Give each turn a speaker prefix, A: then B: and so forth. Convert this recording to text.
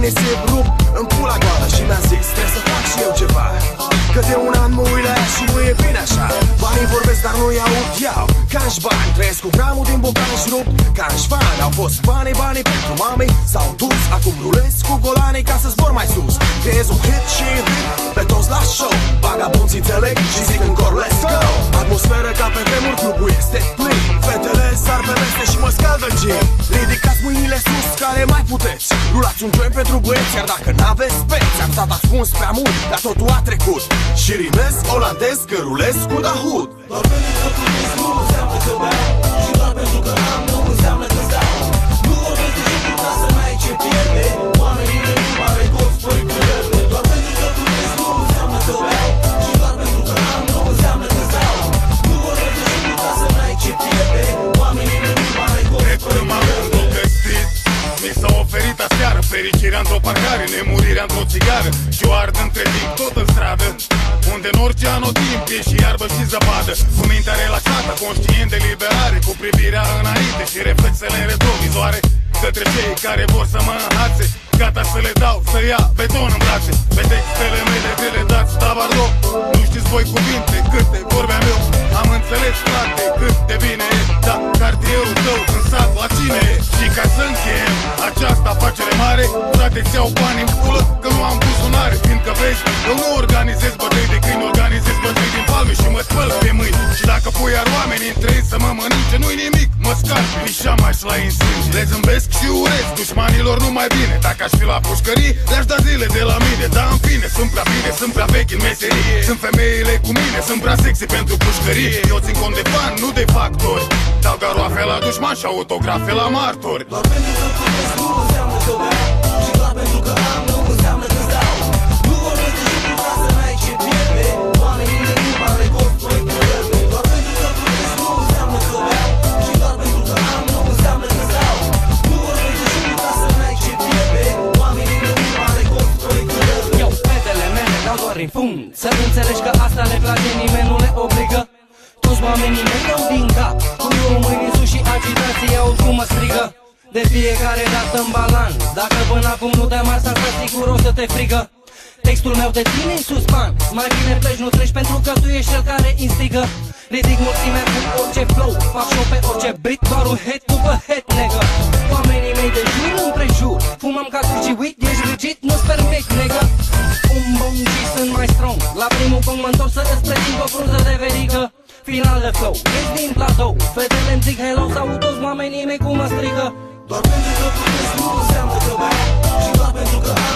A: mine se rup în pula goală și mi-a zis trebuie să fac și eu ceva, că de un an mă uit la ea și nu e bine așa. Banii vorbesc, dar nu-i aud, iau ca-și bani, trăiesc cu gramul din bocanși rupt ca-și bani. Au fost banii pentru mamei, s-au dus, acum rulez cu golanii ca să zbor mai sus. Creez un hit și hit pe toți la show, vagabonți înțeleg și zic în cor let's go. Atmosferă ca pe vremuri, clubul este plin, fetele sar pe veste și mă scaldă gin. Ridicați mâinile sus care mai puteți, rulați un joint pentru băieți, iar dacă n-aveți peți, am stat ascuns prea mult, dar totul a trecut și rimez olandez că rulez cu Dahut.
B: Doar pentru că plătesc nu înseamnă că beau, și doar pentru că am nu înseamnă că stau. Nu vorbesc de jocul ca să n-ai ce pierde, oamenii de nu mare toți spui cu verde. Doar pentru că plătesc nu înseamnă că beau, și doar pentru că am nu înseamnă că stau. Nu vorbesc de jocul ca să n-ai ce pierde, oamenii de nu mare toți spui cu verde.
C: Mi s-a oferit aseară fericirea într-o parcare, nemurirea într-o țigară și o ard între timp tot în stradă, unde în orice anotimp e și iarbă și zăpadă. Cu mintea relaxată, conștient de liberare, cu privirea înainte și reflexele în retrovizoare, către cei care vor să mă înhațe, gata să le dau, să ia beton în brațe. Pe textele mele de le dați tabardo, nu știți voi cuvinte câte vorbeam eu. Am înțeles, frate, cât de bine e, da, cartierul tău în sat la cine e. Și ca să încheiem această afacere mare, frate-ți iau bani în pulă, că nu am buzunare. Fiindcă vezi, eu nu organizez bătăi de câini, organizez bătăi din palme și mă spăl pe mâini. Și dacă pui iar oamenii între ei să mă mănânce, nu-i nimic, mă scarp pișa mai la insânge. Le zâmbesc și urez dușmanilor numai bine. Dacă aș fi la pușcării, le-aș da zile de la mine. Dar în fine, sunt prea bine, sunt prea vechi în meserie. Sunt femeile cu mine, sunt prea sexy pentru pușcărie. Eu țin cont de bani, nu de factori. Dau garoafe la dușman și autografe la martori.
B: Doar pentru că plătesc nu înseamnă că beau, și doar pentru că am nu înseamnă că stau. Nu vorbesc de jocul ca să n-ai ce pierde, oamenii de nu mare toți spui cu verde. Doar pentru că plătesc nu înseamnă că beau, și doar pentru că am nu înseamnă că stau. Nu vorbesc de jocul ca să n-ai ce pierde, oamenii de nu mare toți spui cu verde.
D: Eu, fetele mele dau doar în fund, să înțelegi că asta le place, nimeni nu le obligă. Toți oamenii mei dau din cap, cu eu mâini sus și agitație aud cum mă strigă. De fiecare dată în balans, dacă până acum nu te-am arsat, să sigur o să te frigă. Textul meu te ține în suspans, mai bine pleci, nu treci, pentru că tu ești cel care instigă. Ridic mulțimea cu orice flow, fac show pe orice beat, doar un hit după hit, nigga. Oamenii mei de jur împrejur, fumăm ca tu și uit, ești rigid, nu-ți permit, nigga. Un bun și sunt mai strong, la primul punct mă întorc să îți prezint o frunză de verigă. Final de flow, ești din platou, fetele-mi zic hello, s-aud toți oamenii mei cum mă strigă.
B: Doar pentru că plătesc nu înseamnă că beau, și doar pentru că am